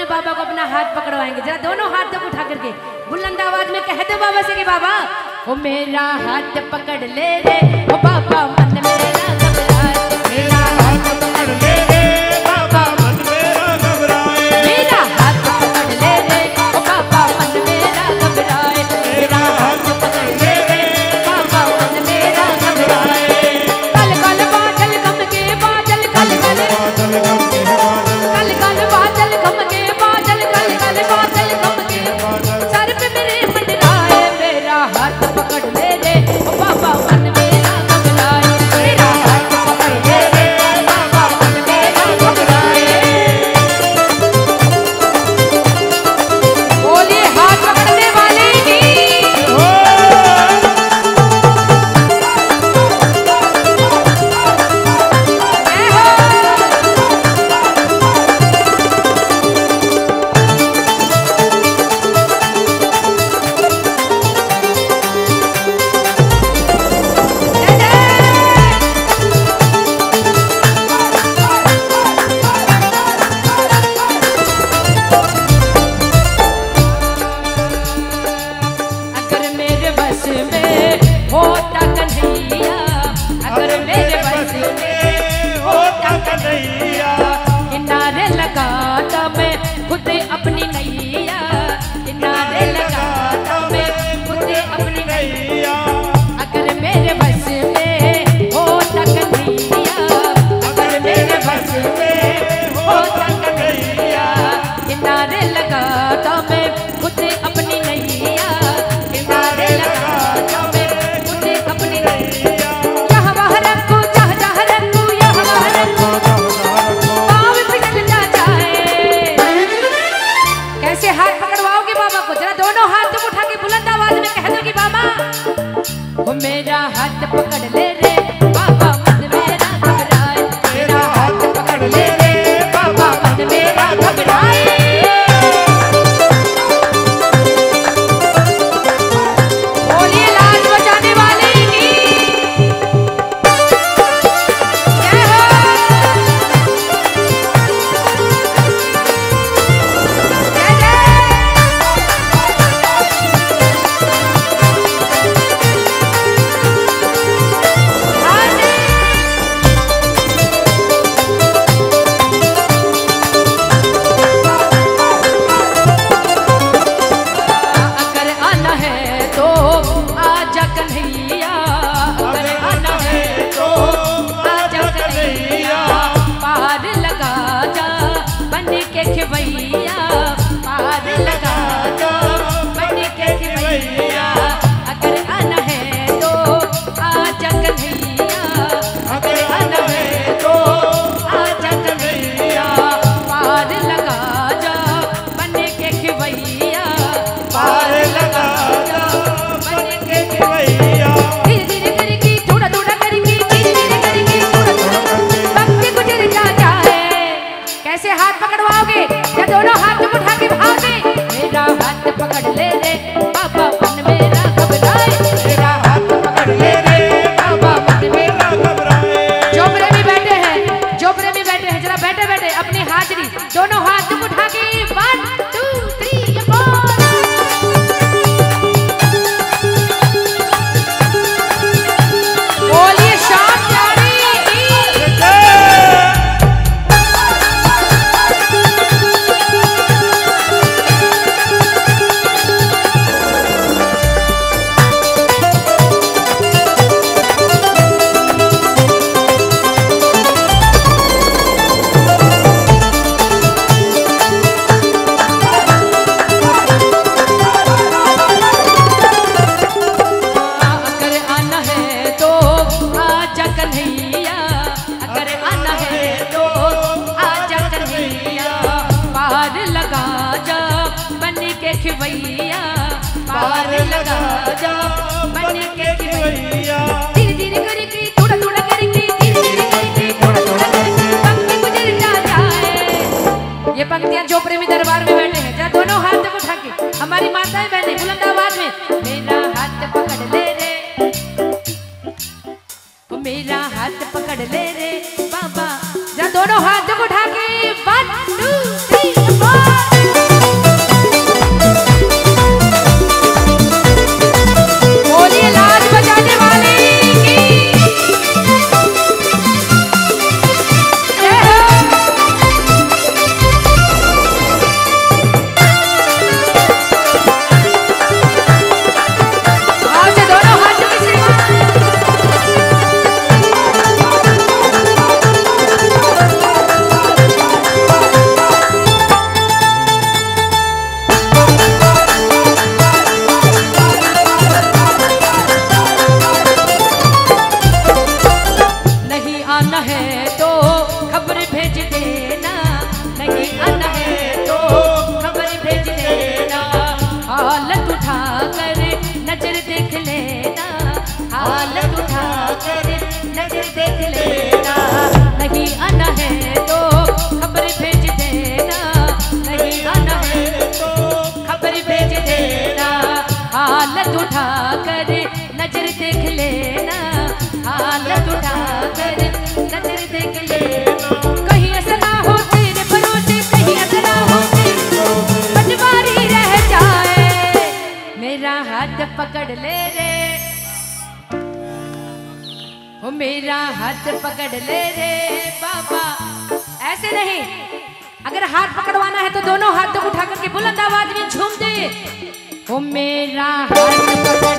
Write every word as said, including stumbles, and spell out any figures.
में बाबा को अपना हाथ पकड़वाएंगे। जरा दोनों हाथ तक उठा करके बुलंद आवाज में कह दो बाबा से कि बाबा ओ मेरा हाथ पकड़ ले रे ओ बाबा मन मेरा घबराए, मेरा हाथ पकड़ ले रे बाबा मन मेरा घबराए, मेरा हाथ पकड़ ले रे ओ बाबा मन मेरा घबराए, मेरा हाथ पकड़ ले रे बाबा मन मेरा घबराए। कल कल बादल गम के बादल कल कल बादल गम के बादल कल कल बादल गम के बादल कल कल बादल गम के बादल सर पे मेरे मंडराए, मेरा हाथ पकड़ ले रे ओ बाबा मन मेरा घबराए, मेरा हाथ पकड़ ले रे बाबा मन मेरा घबराए। बोलिए हाथ पकड़ने वाले की किनारे लगाता मैं खुद अपनी नैया, किनारे लगाता मैं खुद अपनी नैया, अगर मेरे बस में होता कन्हैया, अगर मेरे बस में होता कन्हैया, किनारे लगाता मैं खुद अपनी नैया, किनारे लगाता मैं खुद अपनी नैया। यहाँ वहाँ रखो जहाँ जहाँ रखो यहाँ वहाँ रखो पाँव पिघल ना जाए। कैसे हाथ पकड़वाओगे बाबा को? जरा दोनों हाथ तुम उठा के बुलंद आवाज में कह दो कि बाबा वो मेरा हाथ पकड़ ले रे बाबा मन मेरा घबराए, मेरा हाथ पकड़ ले रे बाबा मन मेरा घबराए। बोलिए लाज बचाने वाले की जय हो। जय जय अगर आना है तो आजा कन्हैया, अगर आना है तो आजा कन्हैया, पार लगा जा बन के खिवैया, पार लगा जा बन के खिवैया, अगर आना है तो आजा कन्हैया, अगर आना है तो आजा कन्हैया, पार लगा जा बन के खिवैया, पार लगा जा बन के खिवैया। धीरे धीरे करके थोड़ा थोड़ा करके धीरे धीरे करके थोड़ा थोड़ा वक्त गुजर जा जाए। कैसे हाथ पकड़वाओगे? या दोनों हाथ तुम उठा के भाव दे। मेरा हाथ पकड़ ले रे बाबा मन मेरा घबराए, मेरा हाथ पकड़ ले रे बाबा मन मेरा घबराए। जो प्रेमी बैठे हैं, जो प्रेमी बैठे हैं, जरा बैठे बैठे अपनी हाजिरी दोनों हाथ तुम उठा के वन टू थ्री फोर। बोलिए शाम प्यारी की अगर आना है तो आजा कन्हैया, अगर आना है तो आजा कन्हैया, पार लगा जा बन के खिवैया, पार लगा जा बन के खिवैया। धीरे धीरे करके थोड़ा थोड़ा करके धीरे धीरे करके थोड़ा थोड़ा करके वक्त गुजर जा जाए। ये पंक्तियां जो प्रेमी दरबार में बैठे हैं, जरा दोनों हाथ तक उठा के हमारी माताएं बहनें बुलंद आवाज में मेरा हाथ पकड़ ले रे, वो मेरा हाथ पकड़ ले रे बाबा। जरा दोनों हाथ तक उठा के वन टू थ्री फोर। ले रे, ओ मेरा हाथ पकड़ ले रे बाबा। ऐसे नहीं, अगर हाथ पकड़वाना है तो दोनों हाथों को उठा करके बुलंद आवाज में झूम दे। ओ मेरा हाथ पकड़